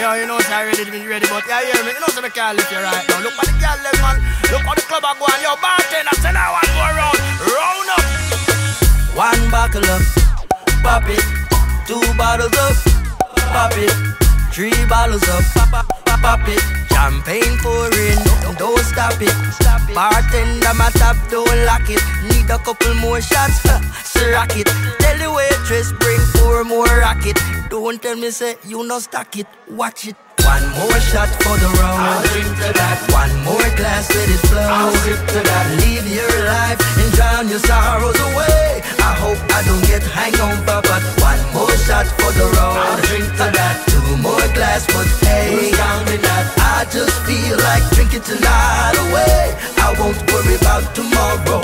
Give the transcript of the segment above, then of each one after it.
Yo, you know, say I ready to be ready, but yeah, hear me. You know, say me can't lift you right now. Look at the girl, them, man. Look at the club I go on. Yo, bartender, send that one go around. Round up. One buckle up, pop it. 2 bottles up, pop it. 3 bottles up, pop it. Champagne pouring, don't stop it. Bartender, my top, don't lock it. Need a couple more shots, so rock it. Tell the waitress, bring 4 more rocket. Don't tell me, say, you no stock it. Watch it. 1 more shot for the road. I'll drink to that. 1 more glass, let it flow. I'll sip to that. Live your life and drown your sorrows away. I hope I don't get hangover, but 1 more shot for the road. I'll drink to that. 2 more glass, but hey, Who's counting that? I just feel like drinking tonight away. I won't worry about tomorrow.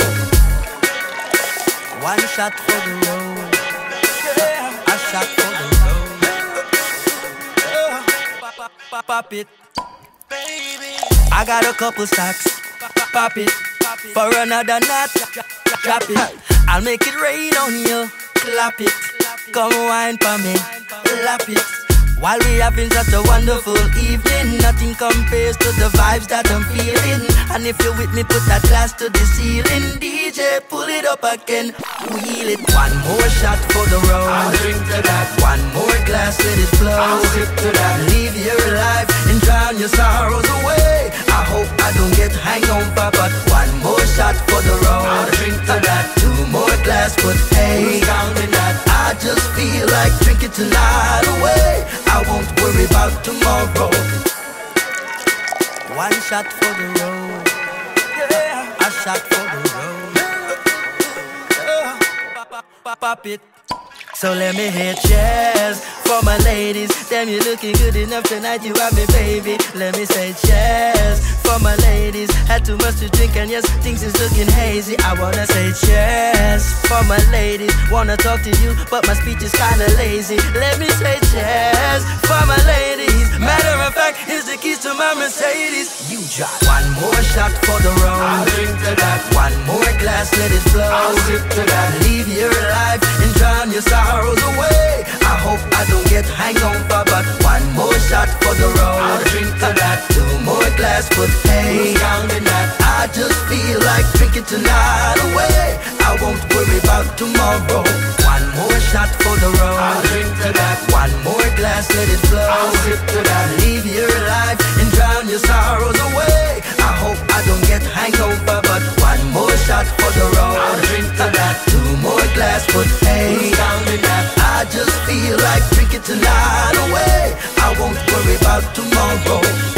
1 shot for the road. A shot for the road. Pop it, baby. I got a couple stacks. Pop it for another nut. Drop it. I'll make it rain on you. Clap it. Come wine for me. Lap it. While we having such a wonderful evening, nothing compares to the vibes that I'm feeling. And if you're with me, put that glass to the ceiling. DJ, pull it up again, wheel it. 1 more shot for the road. I'll drink to that. 1 more glass, let it flow. I'll sip to that. Live your life and drown your sorrows away. I hope I don't get hangover, but 1 more shot for the road. I'll drink to that. 2 more glass, but hey, Who's counting that? I just feel like drinking tonight away. I won't worry about tomorrow. 1 shot for the road. A shot for the road. Pop it. So let me hear cheers for my ladies. Damn, you looking good enough tonight, you have me, baby. Let me say cheers for my ladies. Had too much to drink and yes, things is looking hazy. I wanna say cheers for my ladies. Wanna talk to you, but my speech is kinda lazy. Let me say cheers for my ladies. Matter of fact, here's the keys to my Mercedes. You drop 1 more shot for the road. I'll drink to that. 1 more glass, let it flow. I'll sip to that. Live your life and drown your sorrows away. I hope I don't get hangover, but 1 more shot for the road. I'll drink to that. 2 more glass, but hey, Who's counting that? I just feel like drinking tonight away. I won't worry about tomorrow. 1 more shot for the road. I'll drink to that. 1 more glass, let it flow. I'll sip to that. Live your life and drown your sorrows away. I hope I don't get hangover, but 1 more shot for the road. I'll drink to that. 2 more glass, but hey, Who's counting that? I just feel like drinking tonight away. I won't worry about tomorrow.